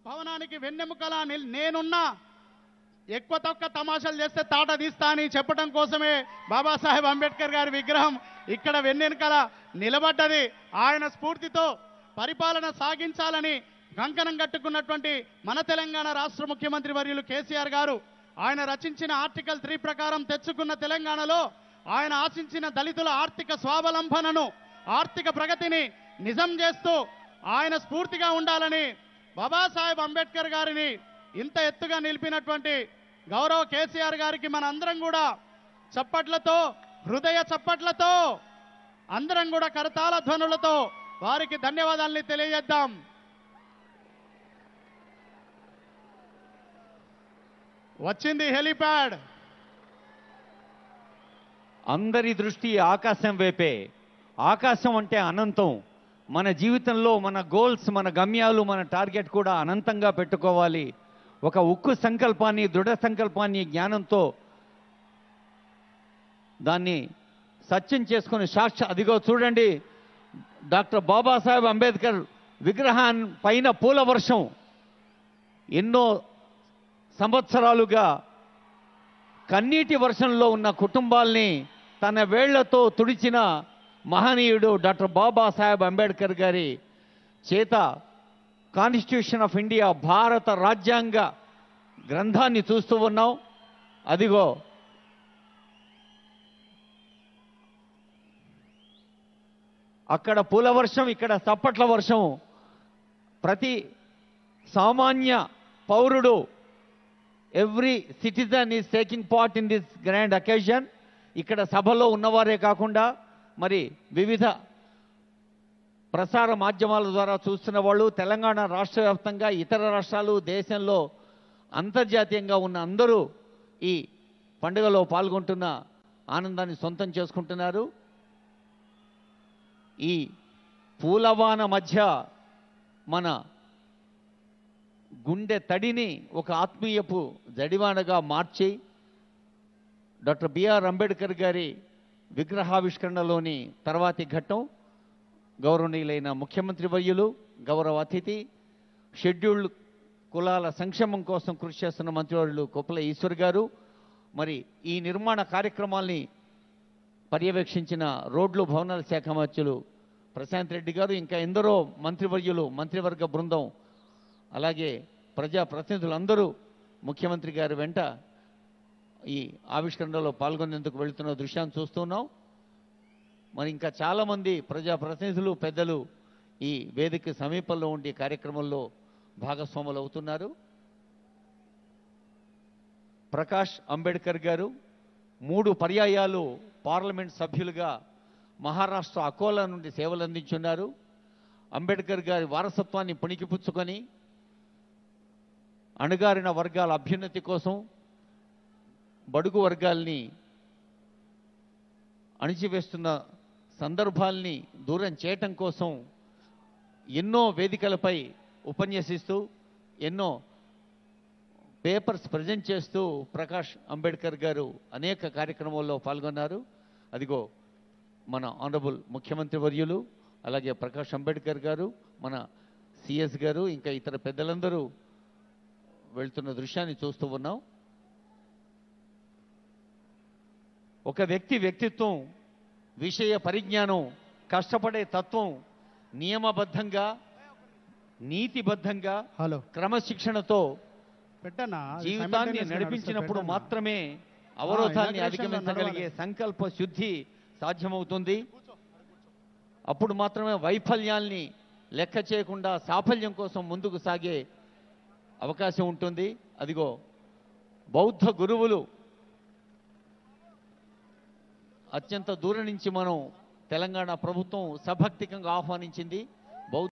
భవనానికి వెన్నెముకల నేనున్నా ఎక్కువ తక్కువ తమాషాలు చేస్తే తాట తీస్తా అని చెప్పడం కోసమే బాబాసాహెబ్ అంబేద్కర్ గారి విగ్రహం ఇక్కడ వెన్నెముకల నిలబడ్డది. ఆయన స్ఫూర్తితో పరిపాలన సాగించాలని కంకణం కట్టుకున్నటువంటి మన తెలంగాణ రాష్ట్ర ముఖ్యమంత్రి వర్యులు కేసీఆర్ గారు ఆయన రచించిన ఆర్టికల్ 3 ప్రకారం తెచ్చుకున్న తెలంగాణలో ఆయన ఆశించిన దళితుల ఆర్థిక స్వావలంబనను ఆర్థిక ప్రగతిని నిజం చేస్తూ ఆయన స్ఫూర్తిగా ఉండాలని బాబాసాహెబ్ అంబేద్కర్ గారిని ఇంత ఎత్తుగా నిలిపినటువంటి గౌరవ కేసీఆర్ గారికి మన అందరం కూడా చప్పట్లతో హృదయ చప్పట్లతో అందరం కూడా కరతాళ ధ్వనులతో వారికి ధన్యవాదాలని తెలియజేద్దాం. వచ్చింది హెలిప్యాడ్. అందరి దృష్టి ఆకాశం వైపే. ఆకాశం అంటే అనంతం. మన జీవితంలో మన గోల్స్, మన గమ్యాలు, మన టార్గెట్ కూడా అనంతంగా పెట్టుకోవాలి. ఒక ఉక్కు సంకల్పాన్ని, దృఢ సంకల్పాన్ని జ్ఞానంతో దాన్ని సత్యం చేసుకుని అదిగో చూడండి, డాక్టర్ బాబాసాహెబ్ అంబేద్కర్ విగ్రహాన్ పైన పూల వర్షం. ఎన్నో సంవత్సరాలుగా కన్నీటి వర్షంలో ఉన్న కుటుంబాల్ని తన వేళ్లతో తుడిచిన మహనీయుడు డాక్టర్ బాబాసాహెబ్ అంబేద్కర్ గారి చేత కాన్స్టిట్యూషన్ ఆఫ్ ఇండియా, భారత రాజ్యాంగ గ్రంథాన్ని చూస్తూ ఉన్నాం. అదిగో అక్కడ పూల వర్షం, ఇక్కడ చప్పట్ల వర్షం. ప్రతి సామాన్య పౌరుడు, every citizen is taking part in this grand occasion. ఇక్కడ సభలో ఉన్నవారే కాకుండా మరి వివిధ ప్రసార మాధ్యమాల ద్వారా చూస్తున్న వాళ్ళు, తెలంగాణ రాష్ట్ర వ్యాప్తంగా, ఇతర రాష్ట్రాలు, దేశంలో అంతర్జాతీయంగా ఉన్న అందరూ ఈ పండుగలో పాల్గొంటున్న ఆనందాన్ని సొంతం చేసుకుంటున్నారు. ఈ పూలవాన మధ్య మన గుండె తడిని ఒక ఆత్మీయపు జడివానగా మార్చి డాక్టర్ బిఆర్ అంబేద్కర్ గారి విగ్రహావిష్కరణలోని తర్వాతి ఘట్టం గౌరవనీయులైన ముఖ్యమంత్రి వర్యులు, గౌరవ అతిథి, షెడ్యూల్డ్ కులాల సంక్షేమం కోసం కృషి చేస్తున్న మంత్రివర్యులు కొప్పుల ఈశ్వర్ గారు, మరి ఈ నిర్మాణ కార్యక్రమాల్ని పర్యవేక్షించిన రోడ్లు భవనాల శాఖ మంత్రులు ప్రశాంత్ రెడ్డి గారు, ఇంకా ఎందరో మంత్రివర్యులు, మంత్రివర్గ బృందం, అలాగే ప్రజాప్రతినిధులందరూ ముఖ్యమంత్రి గారి వెంట ఈ ఆవిష్కరణలో పాల్గొనేందుకు వెళుతున్న దృశ్యాన్ని చూస్తున్నాం. మరి ఇంకా చాలామంది ప్రజాప్రతినిధులు, పెద్దలు ఈ వేదిక సమీపంలో ఉండి కార్యక్రమంలో భాగస్వాములు అవుతున్నారు. ప్రకాష్ అంబేద్కర్ గారు 3 పర్యాయాలు పార్లమెంట్ సభ్యులుగా మహారాష్ట్ర అకోలా నుండి సేవలు అందించున్నారు. అంబేద్కర్ గారి వారసత్వాన్ని పుణికిపుచ్చుకొని అణగారిన వర్గాల అభ్యున్నతి కోసం, బడుగు వర్గాల్ని అణిచివేస్తున్న సందర్భాల్ని దూరం చేయటం కోసం ఎన్నో వేదికలపై ఉపన్యసిస్తూ, ఎన్నో పేపర్స్ ప్రజెంట్ చేస్తూ ప్రకాష్ అంబేద్కర్ గారు అనేక కార్యక్రమాల్లో పాల్గొన్నారు. అదిగో మన ఆనరబుల్ ముఖ్యమంత్రి వర్యులు, అలాగే ప్రకాష్ అంబేద్కర్ గారు, మన సిఎస్ గారు, ఇంకా ఇతర పెద్దలందరూ వెళ్తున్న దృశ్యాన్ని చూస్తూ ఉన్నాం. ఒక వ్యక్తిత్వం, విషయ పరిజ్ఞానం, కష్టపడే తత్వం, నియమబద్ధంగా, నీతిబద్ధంగా, క్రమశిక్షణతో జీవితాన్ని నడిపించినప్పుడు మాత్రమే అవరోధాన్ని అధిగమించగలిగే సంకల్ప శుద్ధి సాధ్యమవుతుంది. అప్పుడు మాత్రమే వైఫల్యాల్ని లెక్క చేయకుండా సాఫల్యం కోసం ముందుకు సాగే అవకాశం ఉంటుంది. అదిగో బౌద్ధ గురువులు అత్యంత దూరం నుంచి మనం తెలంగాణ ప్రభుత్వం సభక్తికంగా ఆహ్వానించింది.